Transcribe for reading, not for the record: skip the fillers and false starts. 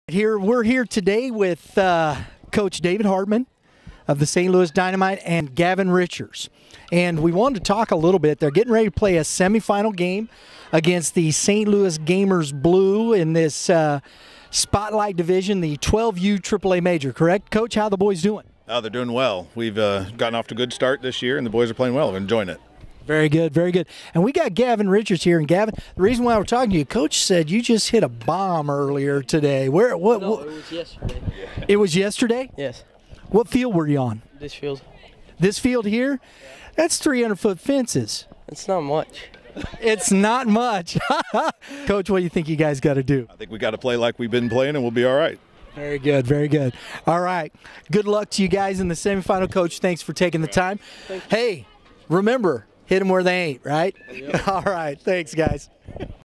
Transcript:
We're here today with Coach David Hartman of the St. Louis Dynamite and Gavin Richards. And we wanted to talk a little bit. They're getting ready to play a semifinal game against the St. Louis Gamers Blue in this Spotlight Division, the 12U AAA Major, correct? Coach, how are the boys doing? Oh, they're doing well. We've gotten off to a good start this year, and the boys are playing well. We're enjoying it. Very good, very good. And we got Gavin Richards here. And Gavin, the reason why we're talking to you, Coach said you just hit a bomb earlier today. What? No, it was yesterday. It was yesterday? Yes. What field were you on? This field. This field here? That's 300-foot fences. It's not much. It's not much. Coach, what do you think you guys got to do? I think we got to play like we've been playing, and we'll be all right. Very good, very good. All right. Good luck to you guys in the semifinal. Coach, thanks for taking the time. Hey, remember, hit them where they ain't, right? Yep. All right. Thanks, guys.